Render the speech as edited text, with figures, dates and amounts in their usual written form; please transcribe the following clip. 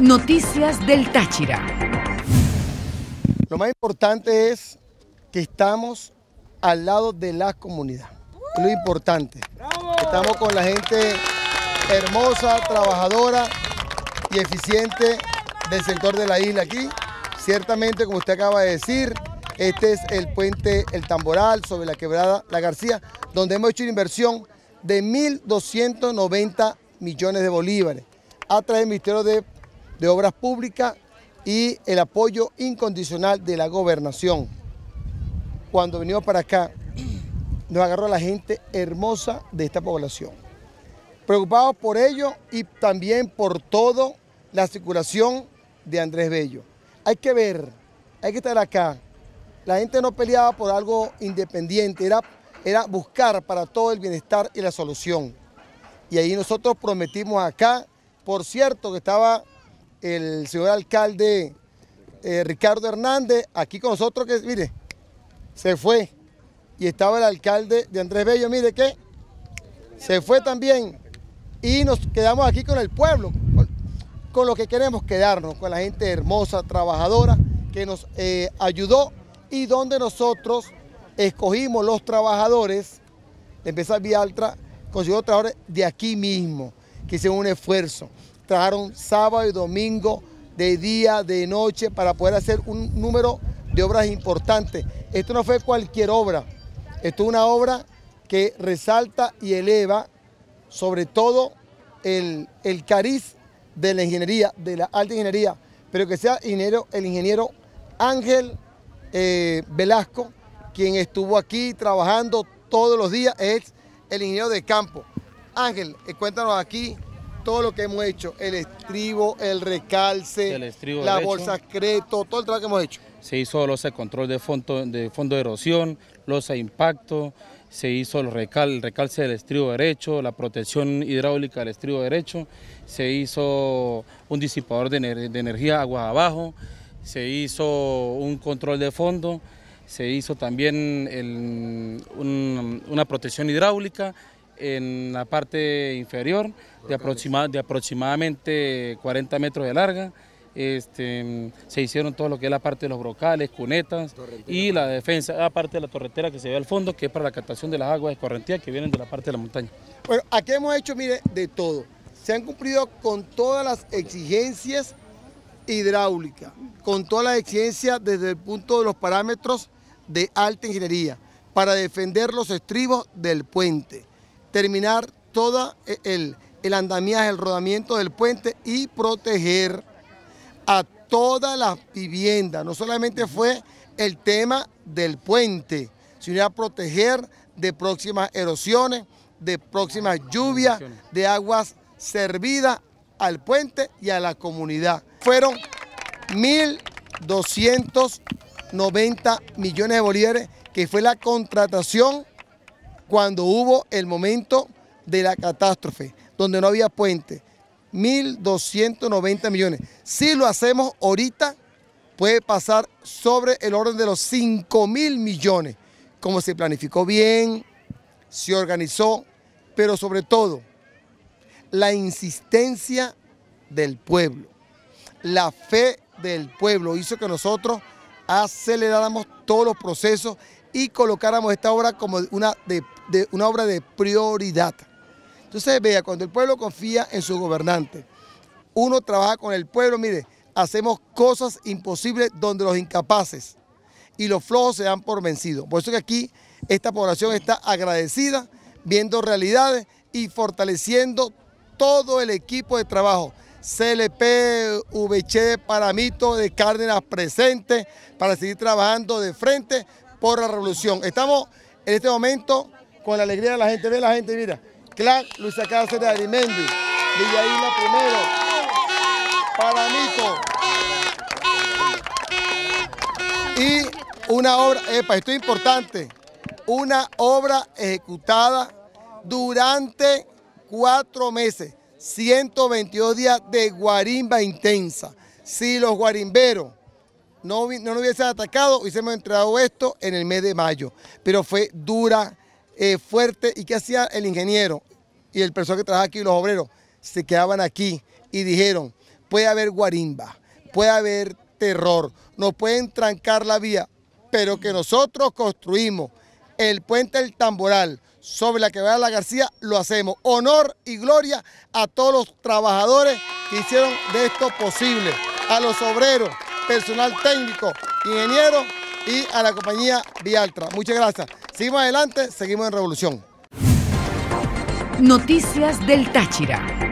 Noticias del Táchira. Lo más importante es que estamos al lado de la comunidad. Es lo importante. Estamos con la gente hermosa, trabajadora y eficiente del sector de la isla aquí. Ciertamente, como usted acaba de decir, este es el puente El Tamboral sobre la quebrada La García, donde hemos hecho una inversión de 1.290 millones de bolívares a través del Ministerio de Obras Públicas y el apoyo incondicional de la gobernación. Cuando venimos para acá, nos agarró la gente hermosa de esta población. Preocupados por ello y también por toda la circulación de Andrés Bello. Hay que ver, hay que estar acá. La gente no peleaba por algo independiente, era buscar para todo el bienestar y la solución. Y ahí nosotros prometimos acá, por cierto que estaba el señor alcalde Ricardo Hernández aquí con nosotros, que mire, se fue. Y estaba el alcalde de Andrés Bello, mire que se fue también. Y nos quedamos aquí con el pueblo, con lo que queremos quedarnos, con la gente hermosa, trabajadora, que nos ayudó y donde nosotros escogimos los trabajadores de Empresa Vialtra, consiguió trabajadores de aquí mismo, que hicieron un esfuerzo. Trabajaron sábado y domingo, de día, de noche, para poder hacer un número de obras importantes. Esto no fue cualquier obra, esto es una obra que resalta y eleva sobre todo el cariz de la ingeniería, de la alta ingeniería, pero que sea el ingeniero Ángel Velasco, quien estuvo aquí trabajando todos los días, es el ingeniero de campo. Ángel, cuéntanos aquí todo lo que hemos hecho, el estribo, el recalce, la bolsa creto, todo el trabajo que hemos hecho. Se hizo losa de control de fondo de erosión, losa de impacto, se hizo el recalce del estribo derecho, la protección hidráulica del estribo derecho, se hizo un disipador de energía aguas abajo, se hizo un control de fondo, se hizo también una protección hidráulica en la parte inferior de aproximadamente 40 metros de larga. Se hicieron todo lo que es la parte de los brocales, cunetas y la defensa, aparte de la torretera que se ve al fondo, que es para la captación de las aguas escorrentidas que vienen de la parte de la montaña. Bueno, aquí hemos hecho, mire, de todo. Se han cumplido con todas las exigencias hidráulicas, con todas las exigencias desde el punto de los parámetros de alta ingeniería, para defender los estribos del puente, terminar todo el andamiaje, el rodamiento del puente y proteger a todas las viviendas. No solamente fue el tema del puente, sino a proteger de próximas erosiones, de próximas lluvias, de aguas servidas al puente y a la comunidad. Fueron 1.290 millones de bolívares, que fue la contratación cuando hubo el momento de la catástrofe, donde no había puente. 1.290 millones. Si lo hacemos ahorita, puede pasar sobre el orden de los 5.000 millones, como se planificó bien, se organizó, pero sobre todo, la insistencia del pueblo, la fe del pueblo hizo que nosotros aceleráramos todos los procesos y colocáramos esta obra como una obra de prioridad. Entonces, vea, cuando el pueblo confía en su gobernante, uno trabaja con el pueblo, mire, hacemos cosas imposibles donde los incapaces y los flojos se dan por vencidos. Por eso que aquí esta población está agradecida, viendo realidades y fortaleciendo todo el equipo de trabajo. CLP, VC, Paramito, de Cárdenas presente para seguir trabajando de frente por la revolución. Estamos en este momento con la alegría de la gente. Ve la gente, mira. Clan Luisa Cáceres de Arimendi, Villa Isla primero, Paramito. Y una obra, esto es importante, una obra ejecutada durante 4 meses, 122 días de guarimba intensa. Si los guarimberos no nos hubiesen atacado, hubiésemos entregado esto en el mes de mayo, pero fue dura, fuerte. ¿Y qué hacía el ingeniero y el personal que trabajaba aquí, los obreros? Se quedaban aquí y dijeron, puede haber guarimba, puede haber terror, nos pueden trancar la vía, pero que nosotros construimos el puente del Tamboral sobre la quebrada La García, lo hacemos. Honor y gloria a todos los trabajadores que hicieron de esto posible, a los obreros, personal técnico, ingenieros y a la compañía Vialtra. Muchas gracias. Seguimos adelante, seguimos en revolución. Noticias del Táchira.